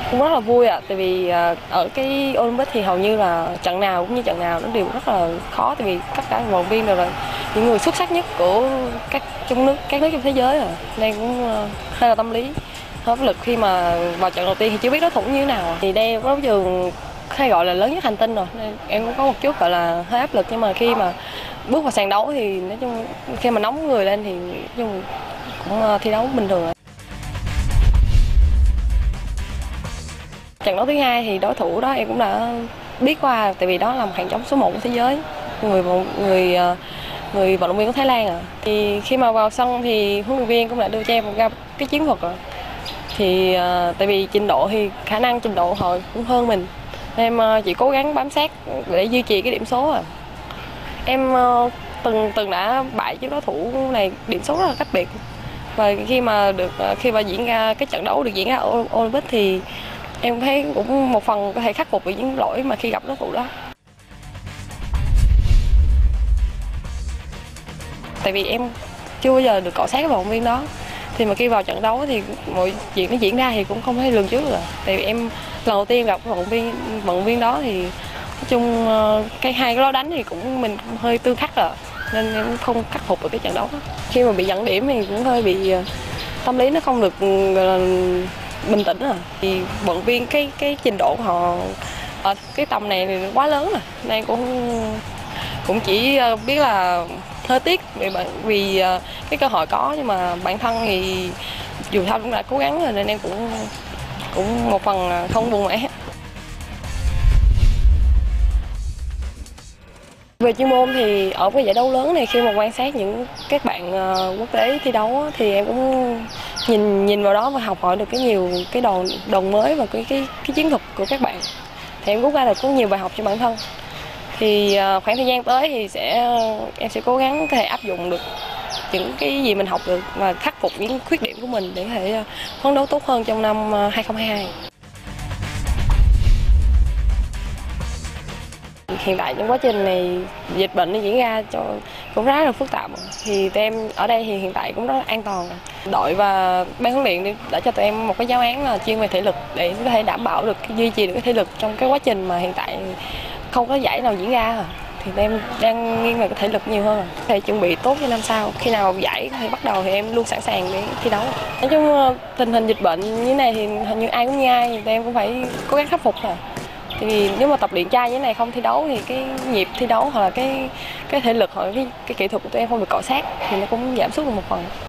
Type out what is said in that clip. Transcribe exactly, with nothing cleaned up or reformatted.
Cũng rất là vui ạ, tại vì ở cái Olympic thì hầu như là trận nào cũng như trận nào nó đều rất là khó, tại vì tất cả vận động viên đều là những người xuất sắc nhất của các trong nước các nước trên thế giới rồi, nên cũng hơi là tâm lý hơi áp lực khi mà vào trận đầu tiên thì chưa biết đối thủ như thế nào. Thì đây có đấu trường hay gọi là lớn nhất hành tinh rồi, nên em cũng có một chút gọi là hơi áp lực, nhưng mà khi mà bước vào sàn đấu thì nói chung khi mà nóng người lên thì nói chung cũng thi đấu bình thường. Trận đấu thứ hai thì đối thủ đó em cũng đã biết qua, tại vì đó là một hạng chống số một của thế giới, người người người vận động viên của Thái Lan à. Thì khi mà vào sân thì huấn luyện viên cũng đã đưa cho em một cái chiến thuật rồi. Thì uh, tại vì trình độ thì khả năng trình độ họ cũng hơn mình, em uh, chỉ cố gắng bám sát để duy trì cái điểm số à. Em uh, từng từng đã bại trước đối thủ này điểm số rất là cách biệt, và khi mà được uh, khi mà diễn ra cái trận đấu được diễn ra ở Olympic thì em thấy cũng một phần có thể khắc phục những lỗi mà khi gặp đối thủ đó. Tại vì em chưa bao giờ được cọ sát với vận động viên đó, thì mà khi vào trận đấu thì mọi chuyện nó diễn ra thì cũng không thể lường trước được. Tại vì em lần đầu tiên gặp vận động viên vận động viên đó thì nói chung cái hai cái đó đánh thì cũng mình cũng hơi tương khắc rồi, nên em không khắc phục được cái trận đấu đó. Khi mà bị dẫn điểm thì cũng hơi bị tâm lý nó không được bình tĩnh rồi. Thì vận động viên cái cái trình độ của họ ở cái tầm này thì quá lớn rồi, nên cũng cũng chỉ biết là hơi tiếc vì vì cái cơ hội có, nhưng mà bản thân thì dù sao cũng đã cố gắng rồi, nên em cũng cũng một phần không buồn mẻ. Về chuyên môn thì ở cái giải đấu lớn này, khi mà quan sát những các bạn quốc tế thi đấu thì em cũng nhìn nhìn vào đó và học hỏi được cái nhiều cái đòn đòn mới và cái cái cái chiến thuật của các bạn, thì em rút ra được có nhiều bài học cho bản thân. Thì khoảng thời gian tới thì sẽ em sẽ cố gắng có thể áp dụng được những cái gì mình học được và khắc phục những khuyết điểm của mình để có thể phấn đấu tốt hơn trong năm hai không hai hai. Hiện tại trong quá trình này dịch bệnh nó diễn ra cho cũng rất là phức tạp, thì tụi em ở đây thì hiện tại cũng rất là an toàn. Đội và ban huấn luyện đã cho tụi em một cái giáo án là chuyên về thể lực để có thể đảm bảo được duy trì được cái thể lực trong cái quá trình mà hiện tại không có giải nào diễn ra. Thì em đang nghiêng về cái thể lực nhiều hơn, để chuẩn bị tốt cho năm sau. Khi nào giải thì bắt đầu thì em luôn sẵn sàng để thi đấu. Nói chung tình hình dịch bệnh như này thì hình như ai cũng như ai, thì em cũng phải cố gắng khắc phục rồi. Thì nếu mà tập luyện chai như thế này không thi đấu thì cái nhịp thi đấu hoặc là cái cái thể lực hoặc cái cái kỹ thuật của tụi em không được cọ sát thì nó cũng giảm sút được một phần.